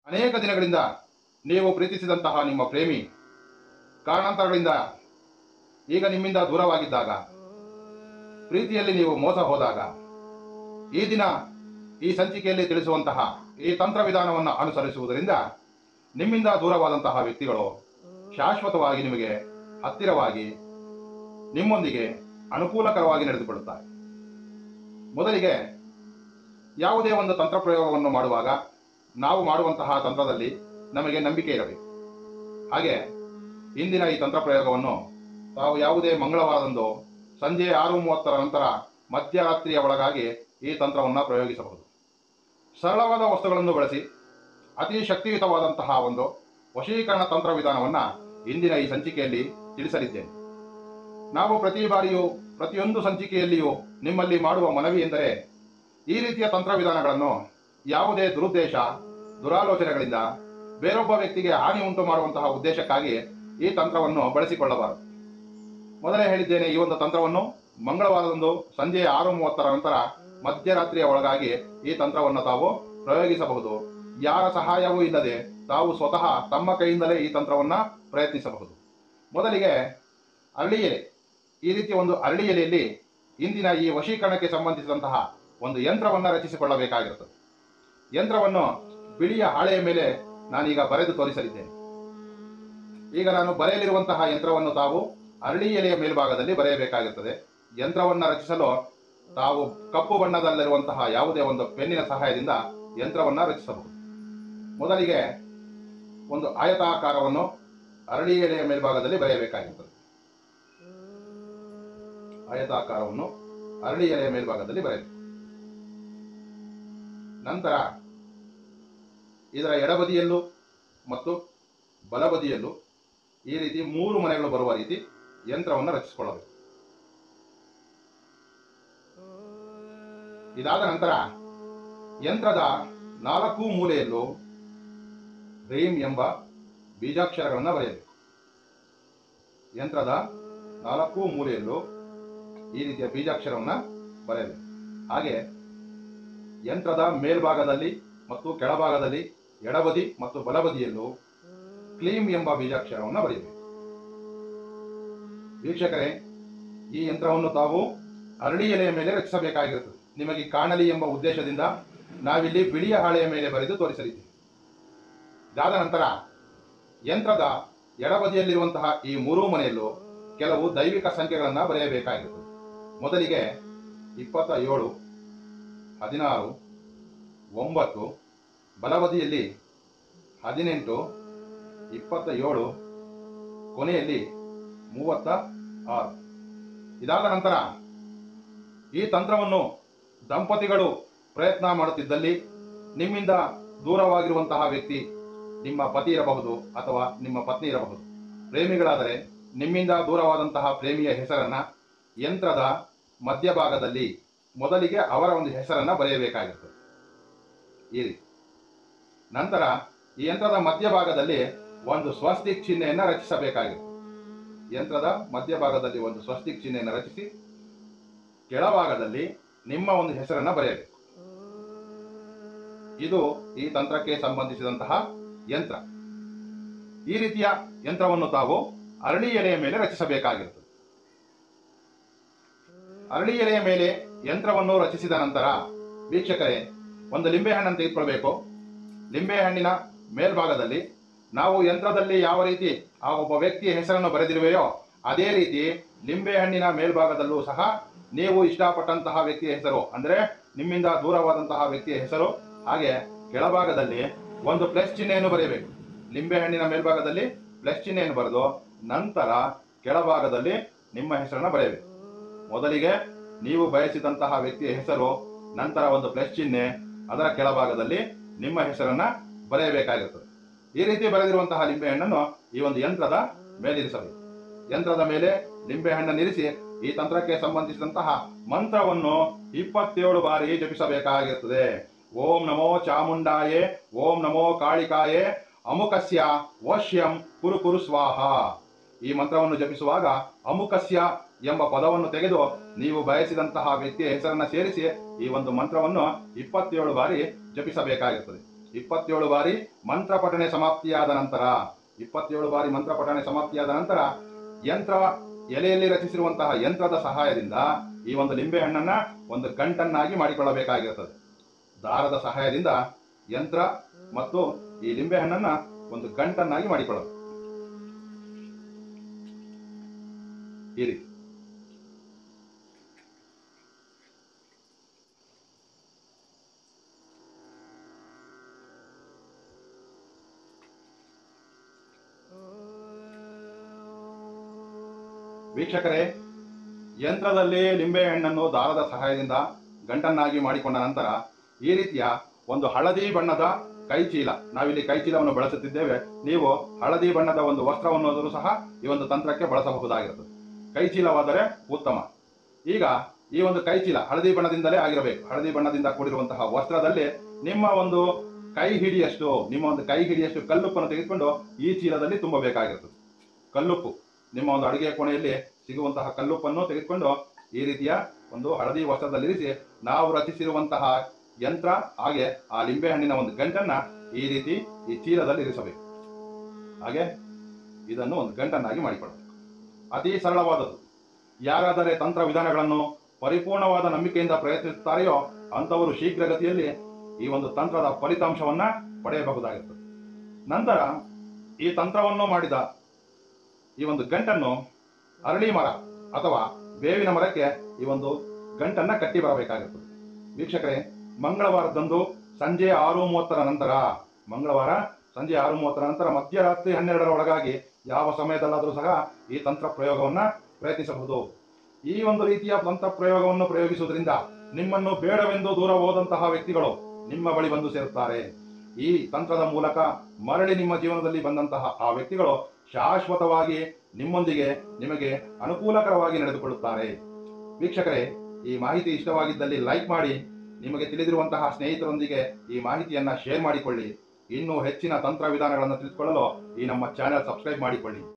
ಅನೇಕ ದಿನಗಳಿಂದ ನೀವು ಪ್ರೀತಿಸಿದಂತಹ ನಿಮ್ಮ ಪ್ರೇಮಿ ಕಾರಣಾಂತರಗಳಿಂದ ಈಗ ನಿಮ್ಮಿಂದ ದೂರವಾಗಿದ್ದಾಗ, ಪ್ರೀತಿಯಲ್ಲಿ ನೀವು ಮೋಸ ಹೋದಾಗ, ಈ ದಿನ ಈ ಸಂಚಿಕೆಯಲ್ಲಿ ತಿಳಿಸುವಂತಹ ಈ ತಂತ್ರವಿಧಾನವನ್ನು ಅನುಸರಿಸುವುದರಿಂದ ನಿಮ್ಮಿಂದ ದೂರವಾದಂತಹ ವ್ಯಕ್ತಿಗಳು ಶಾಶ್ವತವಾಗಿ ನಿಮಗೆ ಹತ್ತಿರವಾಗಿ ನಿಮ್ಮೊಂದಿಗೆ ಅನುಕೂಲಕರವಾಗಿ ನಡೆದುಕೊಳ್ಳುತ್ತಾರೆ. ಮೊದಲಿಗೆ ಯಾವುದೇ ಒಂದು ತಂತ್ರ ಪ್ರಯೋಗವನ್ನು ಮಾಡುವಾಗ ನಾವು ಮಾಡುವಂತಹ ತಂತ್ರದಲ್ಲಿ ನಮಗೆ ನಂಬಿಕೆ ಇರಬೇಕು. ಹಾಗೆ ಇಂದಿನ ಈ ತಂತ್ರ ಪ್ರಯೋಗವನ್ನು ತಾವು ಯಾವುದೇ ಮಂಗಳವಾರದಂದು ಸಂಜೆ 6:30 ನಂತರ ಮಧ್ಯರಾತ್ರಿಯ ಒಳಗಾಗಿ ಈ ತಂತ್ರವನ್ನು ಪ್ರಯೋಗಿಸಬಹುದು. ಸರಳವಾದ ವಸ್ತುಗಳನ್ನು ಬಳಸಿ ಅತಿ ಶಕ್ತಿಯುತವಾದಂತಹ ಒಂದು ವಶೀಕರಣ ತಂತ್ರ ವಿಧಾನವನ್ನು ಇಂದಿನ ಈ ಸಂಚಿಕೆಯಲ್ಲಿ ತಿಳಿಸಲಿದ್ದೇನೆ. ನಾವು ಪ್ರತಿ ಬಾರಿಯೂ ಪ್ರತಿಯೊಂದು ಸಂಚಿಕೆಯಲ್ಲಿಯೂ ನಿಮ್ಮಲ್ಲಿ ಮಾಡುವ ಮನವಿ ಎಂದರೆ, ಈ ರೀತಿಯ ತಂತ್ರವಿಧಾನಗಳನ್ನು ಯಾವುದೇ ದುರುದ್ದೇಶ ದುರಾಲೋಚನೆಗಳಿಂದ ಬೇರೊಬ್ಬ ವ್ಯಕ್ತಿಗೆ ಹಾನಿ ಉಂಟು ಮಾಡುವಂತಹ ಉದ್ದೇಶಕ್ಕಾಗಿ ಈ ತಂತ್ರವನ್ನು ಬಳಸಿಕೊಳ್ಳಬಾರದು. ಮೊದಲೇ ಹೇಳಿದ್ದೇನೆ, ಈ ಒಂದು ತಂತ್ರವನ್ನು ಮಂಗಳವಾರದಂದು ಸಂಜೆ 6:30 ನಂತರ ಮಧ್ಯರಾತ್ರಿಯ ಒಳಗಾಗಿ ಈ ತಂತ್ರವನ್ನು ತಾವು ಪ್ರಯೋಗಿಸಬಹುದು. ಯಾರ ಸಹಾಯವೂ ಇಲ್ಲದೆ ತಾವು ಸ್ವತಃ ತಮ್ಮ ಕೈಯಿಂದಲೇ ಈ ತಂತ್ರವನ್ನು ಪ್ರಯತ್ನಿಸಬಹುದು. ಮೊದಲಿಗೆ ಅರಳಿ ಎಲೆ, ಈ ರೀತಿಯ ಒಂದು ಅರಳಿ ಎಲೆಯಲ್ಲಿ ಇಂದಿನ ಈ ವಶೀಕರಣಕ್ಕೆ ಸಂಬಂಧಿಸಿದಂತಹ ಒಂದು ಯಂತ್ರವನ್ನು ರಚಿಸಿಕೊಳ್ಳಬೇಕಾಗಿರುತ್ತದೆ. ಯಂತ್ರವನ್ನು ಬಿಳಿಯ ಹಾಳೆಯ ಮೇಲೆ ನಾನೀಗ ಬರೆದು ತೋರಿಸಲಿದ್ದೇನೆ. ಈಗ ನಾನು ಬರೆಯಲಿರುವಂತಹ ಯಂತ್ರವನ್ನು ತಾವು ಅರಳಿ ಎಲೆಯ ಮೇಲ್ಭಾಗದಲ್ಲಿ ಬರೆಯಬೇಕಾಗಿರುತ್ತದೆ. ಯಂತ್ರವನ್ನು ರಚಿಸಲು ತಾವು ಕಪ್ಪು ಬಣ್ಣದಲ್ಲಿರುವಂತಹ ಯಾವುದೇ ಒಂದು ಪೆನ್ನಿನ ಸಹಾಯದಿಂದ ಯಂತ್ರವನ್ನು ರಚಿಸಬಹುದು. ಮೊದಲಿಗೆ ಒಂದು ಆಯತಾಕಾರವನ್ನು ಅರಳಿ ಎಲೆಯ ಮೇಲ್ಭಾಗದಲ್ಲಿ ಬರೆಯಬೇಕಾಗಿರುತ್ತದೆ. ಆಯತಾಕಾರವನ್ನು ಅರಳಿ ಎಲೆಯ ಮೇಲ್ಭಾಗದಲ್ಲಿ ಬರೆಯಬೇಕು. ನಂತರ ಇದರ ಎಡಬದಿಯಲ್ಲೂ ಮತ್ತು ಬಲಬದಿಯಲ್ಲೂ ಈ ರೀತಿ 3 ಮನೆಗಳು ಬರುವ ರೀತಿ ಯಂತ್ರವನ್ನು ರಚಿಸಿಕೊಳ್ಳಬೇಕು. ಇದಾದ ನಂತರ ಯಂತ್ರದ 4 ಮೂಲೆಯಲ್ಲೂ ರೀಂ ಎಂಬ ಬೀಜಾಕ್ಷರಗಳನ್ನು ಬರೆಯಬೇಕು. ಯಂತ್ರದ 4 ಮೂಲೆಯಲ್ಲೂ ಈ ರೀತಿಯ ಬೀಜಾಕ್ಷರವನ್ನು ಬರೆಯಬೇಕು. ಹಾಗೆ ಯಂತ್ರದ ಮೇಲ್ಭಾಗದಲ್ಲಿ ಮತ್ತು ಕೆಳಭಾಗದಲ್ಲಿ ಎಡಬದಿ ಮತ್ತು ಬಲಬದಿಯಲ್ಲೂ ಕ್ಲೀಂ ಎಂಬ ಬೀಜಾಕ್ಷರವನ್ನು ಬರೆಯಬೇಕು. ವೀಕ್ಷಕರೇ, ಈ ಯಂತ್ರವನ್ನು ತಾವು ಅರಳಿ ಎಲೆಯ ಮೇಲೆ ರಚಿಸಬೇಕಾಗಿರುತ್ತದೆ. ನಿಮಗೆ ಕಾಣಲಿ ಎಂಬ ಉದ್ದೇಶದಿಂದ ನಾವಿಲ್ಲಿ ಬಿಳಿಯ ಹಾಳೆಯ ಮೇಲೆ ಬರೆದು ತೋರಿಸಲಿದ್ದೇವೆ. ಇದಾದ ನಂತರ ಯಂತ್ರದ ಎಡಬದಿಯಲ್ಲಿರುವಂತಹ ಈ 3 ಮನೆಯಲ್ಲೂ ಕೆಲವು ದೈವಿಕ ಸಂಖ್ಯೆಗಳನ್ನು ಬರೆಯಬೇಕಾಗಿರುತ್ತದೆ. ಮೊದಲಿಗೆ 27, 16, 9, ಬಲಬದಿಯಲ್ಲಿ 18, 27, ಕೊನೆಯಲ್ಲಿ 36. ಇದಾದ ನಂತರ ಈ ತಂತ್ರವನ್ನು ದಂಪತಿಗಳು ಪ್ರಯತ್ನ ಮಾಡುತ್ತಿದ್ದಲ್ಲಿ, ನಿಮ್ಮಿಂದ ದೂರವಾಗಿರುವಂತಹ ವ್ಯಕ್ತಿ ನಿಮ್ಮ ಪತಿ ಇರಬಹುದು ಅಥವಾ ನಿಮ್ಮ ಪತ್ನಿ ಇರಬಹುದು. ಪ್ರೇಮಿಗಳಾದರೆ ನಿಮ್ಮಿಂದ ದೂರವಾದಂತಹ ಪ್ರೇಮಿಯ ಹೆಸರನ್ನ ಯಂತ್ರದ ಮಧ್ಯಭಾಗದಲ್ಲಿ ಮೊದಲಿಗೆ ಅವರ ಒಂದು ಹೆಸರನ್ನ ಬರೆಯಬೇಕಾಗಿರುತ್ತದೆ. ಈ ರೀತಿ ನಂತರ ಈ ಯಂತ್ರದ ಮಧ್ಯಭಾಗದಲ್ಲಿ ಒಂದು ಸ್ವಸ್ತಿಕ್ ಚಿಹ್ನೆಯನ್ನು ರಚಿಸಬೇಕಾಗಿರುತ್ತದೆ. ಯಂತ್ರದ ಮಧ್ಯಭಾಗದಲ್ಲಿ ಒಂದು ಸ್ವಸ್ತಿಕ್ ಚಿಹ್ನೆಯನ್ನು ರಚಿಸಿ ಕೆಳಭಾಗದಲ್ಲಿ ನಿಮ್ಮ ಒಂದು ಹೆಸರನ್ನ ಬರೆಯಬೇಕು. ಇದು ಈ ತಂತ್ರಕ್ಕೆ ಸಂಬಂಧಿಸಿದಂತಹ ಯಂತ್ರ. ಈ ರೀತಿಯ ಯಂತ್ರವನ್ನು ತಾವು ಅರಳಿ ಎಲೆಯ ಮೇಲೆ ರಚಿಸಬೇಕಾಗಿರುತ್ತದೆ. ಅರಳಿ ಎಲೆಯ ಮೇಲೆ ಯಂತ್ರವನ್ನು ರಚಿಸಿದ ನಂತರ ವೀಕ್ಷಕರೇ, ಒಂದು ಲಿಂಬೆಹಣ್ಣನ್ನು ತೆಗೆದುಕೊಳ್ಬೇಕು. ಲಿಂಬೆಹಣ್ಣಿನ ಮೇಲ್ಭಾಗದಲ್ಲಿ ನಾವು ಯಂತ್ರದಲ್ಲಿ ಯಾವ ರೀತಿ ಆ ಒಬ್ಬ ವ್ಯಕ್ತಿಯ ಹೆಸರನ್ನು ಬರೆದಿರುವೆಯೋ ಅದೇ ರೀತಿ ಲಿಂಬೆಹಣ್ಣಿನ ಮೇಲ್ಭಾಗದಲ್ಲೂ ಸಹ ನೀವು ಇಷ್ಟಪಟ್ಟಂತಹ ವ್ಯಕ್ತಿಯ ಹೆಸರು, ಅಂದರೆ ನಿಮ್ಮಿಂದ ದೂರವಾದಂತಹ ವ್ಯಕ್ತಿಯ ಹೆಸರು, ಹಾಗೆ ಕೆಳಭಾಗದಲ್ಲಿ ಒಂದು ಪ್ಲಸ್ ಚಿಹ್ನೆಯನ್ನು ಬರೆಯಬೇಕು. ಲಿಂಬೆಹಣ್ಣಿನ ಮೇಲ್ಭಾಗದಲ್ಲಿ ಪ್ಲಸ್ ಚಿಹ್ನೆಯನ್ನು ಬರೆದು ನಂತರ ಕೆಳಭಾಗದಲ್ಲಿ ನಿಮ್ಮ ಹೆಸರನ್ನು ಬರೆಯಬೇಕು. ಮೊದಲಿಗೆ ನೀವು ಬಯಸಿದಂತಹ ವ್ಯಕ್ತಿಯ ಹೆಸರು, ನಂತರ ಒಂದು ಪ್ಲಸ್ ಚಿಹ್ನೆ, ಅದರ ಕೆಳಭಾಗದಲ್ಲಿ ನಿಮ್ಮ ಹೆಸರನ್ನ ಬರೆಯಬೇಕಾಗಿರುತ್ತದೆ. ಈ ರೀತಿ ಬರೆದಿರುವಂತಹ ಲಿಂಬೆಹಣ್ಣನ್ನು ಈ ಒಂದು ಯಂತ್ರದ ಮೇಲಿರಿಸಬೇಕು. ಯಂತ್ರದ ಮೇಲೆ ಲಿಂಬೆಹಣ್ಣನ್ನು ಇರಿಸಿ ಈ ತಂತ್ರಕ್ಕೆ ಸಂಬಂಧಿಸಿದಂತಹ ಮಂತ್ರವನ್ನು 27 ಬಾರಿ ಜಪಿಸಬೇಕಾಗಿರುತ್ತದೆ. ಓಂ ನಮೋ ಚಾಮುಂಡಾಯೇ, ಓಂ ನಮೋ ಕಾಳಿಕಾಯೇ, ಅಮುಕಸ್ಯ ವಶ್ಯಂ ಕುರು ಕುರು ಸ್ವಾಹ. ಈ ಮಂತ್ರವನ್ನು ಜಪಿಸುವಾಗ ಅಮುಕಸ್ಯ ಎಂಬ ಪದವನ್ನು ತೆಗೆದು ನೀವು ಬಯಸಿದಂತಹ ವ್ಯಕ್ತಿಯ ಹೆಸರನ್ನು ಸೇರಿಸಿ ಈ ಒಂದು ಮಂತ್ರವನ್ನು 27 ಬಾರಿ ಜಪಿಸಬೇಕಾಗಿರುತ್ತದೆ. 27 ಬಾರಿ ಮಂತ್ರ ಪಠಣೆ ಸಮಾಪ್ತಿಯಾದ ನಂತರ 27 ಬಾರಿ ಮಂತ್ರ ಪಠಣೆ ಸಮಾಪ್ತಿಯಾದ ನಂತರ ಯಂತ್ರ ಎಲೆಯಲ್ಲಿ ರಚಿಸಿರುವಂತಹ ಯಂತ್ರದ ಸಹಾಯದಿಂದ ಈ ಒಂದು ಲಿಂಬೆ ಹಣ್ಣನ್ನ ಒಂದು ಗಂಟನ್ನಾಗಿ ಮಾಡಿಕೊಳ್ಳಬೇಕಾಗಿರುತ್ತದೆ. ದಾರದ ಸಹಾಯದಿಂದ ಯಂತ್ರ ಮತ್ತು ಈ ಲಿಂಬೆ ಹಣ್ಣನ್ನ ಒಂದು ಗಂಟನ್ನಾಗಿ ಮಾಡಿಕೊಳ್ಳೋದು ಈ ರೀತಿ. ವೀಕ್ಷಕರೇ, ಯಂತ್ರದಲ್ಲಿ ಲಿಂಬೆ ಹಣ್ಣನ್ನು ದಾರದ ಸಹಾಯದಿಂದ ಗಂಟನ್ನಾಗಿ ಮಾಡಿಕೊಂಡ ನಂತರ ಈ ರೀತಿಯ ಒಂದು ಹಳದಿ ಬಣ್ಣದ ಕೈಚೀಲ, ನಾವಿಲ್ಲಿ ಕೈಚೀಲವನ್ನು ಬಳಸುತ್ತಿದ್ದೇವೆ, ನೀವು ಹಳದಿ ಬಣ್ಣದ ಒಂದು ವಸ್ತ್ರವನ್ನು ಸಹ ಈ ಒಂದು ತಂತ್ರಕ್ಕೆ ಬಳಸಬಹುದಾಗಿರುತ್ತದೆ. ಕೈಚೀಲವಾದರೆ ಉತ್ತಮ. ಈಗ ಈ ಒಂದು ಕೈಚೀಲ ಹಳದಿ ಬಣ್ಣದಿಂದಲೇ ಆಗಿರಬೇಕು. ಹಳದಿ ಬಣ್ಣದಿಂದ ಕೂಡಿರುವಂತಹ ವಸ್ತ್ರದಲ್ಲಿ ನಿಮ್ಮ ಒಂದು ಕೈ ಹಿಡಿಯಷ್ಟು ಕಲ್ಲುಪ್ಪನ್ನು ತೆಗೆದುಕೊಂಡು ಈ ಚೀಲದಲ್ಲಿ ತುಂಬಬೇಕಾಗಿರುತ್ತದೆ. ಕಲ್ಲುಪ್ಪು, ನಿಮ್ಮ ಒಂದು ಅಡುಗೆ ಕೋಣೆಯಲ್ಲಿ ಸಿಗುವಂತಹ ಕಲ್ಲುಪ್ಪನ್ನು ತೆಗೆದುಕೊಂಡು ಈ ರೀತಿಯ ಒಂದು ಹಳದಿ ವಸ್ತ್ರದಲ್ಲಿರಿಸಿ ನಾವು ರಚಿಸಿರುವಂತಹ ಯಂತ್ರ ಹಾಗೆ ಆ ಲಿಂಬೆ ಹಣ್ಣಿನ ಒಂದು ಗಂಟನ್ನ ಈ ರೀತಿ ಈ ಚೀಲದಲ್ಲಿ ಇರಿಸಬೇಕು. ಹಾಗೆ ಇದನ್ನು ಒಂದು ಗಂಟನ್ನಾಗಿ ಮಾಡಿಕೊಳ್ಳಬೇಕು. ಅತಿ ಸರಳವಾದದ್ದು. ಯಾರಾದರೆ ತಂತ್ರ ವಿಧಾನಗಳನ್ನು ಪರಿಪೂರ್ಣವಾದ ನಂಬಿಕೆಯಿಂದ ಪ್ರಯತ್ನಿಸುತ್ತಾರೆಯೋ ಅಂಥವರು ಶೀಘ್ರಗತಿಯಲ್ಲಿ ಈ ಒಂದು ತಂತ್ರದ ಫಲಿತಾಂಶವನ್ನ ಪಡೆಯಬಹುದಾಗಿರುತ್ತದೆ. ನಂತರ ಈ ತಂತ್ರವನ್ನು ಮಾಡಿದ ಈ ಒಂದು ಗಂಟನ್ನು ಅರಳಿ ಮರ ಅಥವಾ ಬೇವಿನ ಮರಕ್ಕೆ ಈ ಒಂದು ಗಂಟನ್ನ ಕಟ್ಟಿ ಬರಬೇಕಾಗಿರುತ್ತದೆ. ವೀಕ್ಷಕರೇ, ಮಂಗಳವಾರದಂದು ಸಂಜೆ 6:30 ನಂತರ, ಮಂಗಳವಾರ ಸಂಜೆ 6:30 ನಂತರ ಮಧ್ಯರಾತ್ರಿ 12ರ ಒಳಗಾಗಿ ಯಾವ ಸಮಯದಲ್ಲಾದರೂ ಸಹ ಈ ತಂತ್ರ ಪ್ರಯೋಗವನ್ನ ಪ್ರಯತ್ನಿಸಬಹುದು. ಈ ಒಂದು ರೀತಿಯ ತಂತ್ರ ಪ್ರಯೋಗವನ್ನು ಪ್ರಯೋಗಿಸುವುದರಿಂದ ನಿಮ್ಮನ್ನು ಬೇಡವೆಂದು ದೂರ ಹೋದಂತಹ ವ್ಯಕ್ತಿಗಳು ನಿಮ್ಮ ಬಳಿ ಬಂದು ಸೇರುತ್ತಾರೆ. ಈ ತಂತ್ರದ ಮೂಲಕ ಮರಳಿ ನಿಮ್ಮ ಜೀವನದಲ್ಲಿ ಬಂದಂತಹ ಆ ವ್ಯಕ್ತಿಗಳು ಶಾಶ್ವತವಾಗಿ ನಿಮ್ಮೊಂದಿಗೆ ನಿಮಗೆ ಅನುಕೂಲಕರವಾಗಿ ನಡೆದುಕೊಳ್ಳುತ್ತಾರೆ. ವೀಕ್ಷಕರೇ, ಈ ಮಾಹಿತಿ ಇಷ್ಟವಾಗಿದ್ದಲ್ಲಿ ಲೈಕ್ ಮಾಡಿ, ನಿಮಗೆ ತಿಳಿದಿರುವಂತಹ ಸ್ನೇಹಿತರೊಂದಿಗೆ ಈ ಮಾಹಿತಿಯನ್ನ ಶೇರ್ ಮಾಡಿಕೊಳ್ಳಿ. ಇನ್ನೂ ಹೆಚ್ಚಿನ ತಂತ್ರ ವಿಧಾನಗಳನ್ನು ತಿಳಿದುಕೊಳ್ಳಲು ಈ ನಮ್ಮ ಚಾನೆಲ್ ಸಬ್ಸ್ಕ್ರೈಬ್ ಮಾಡಿಕೊಳ್ಳಿ.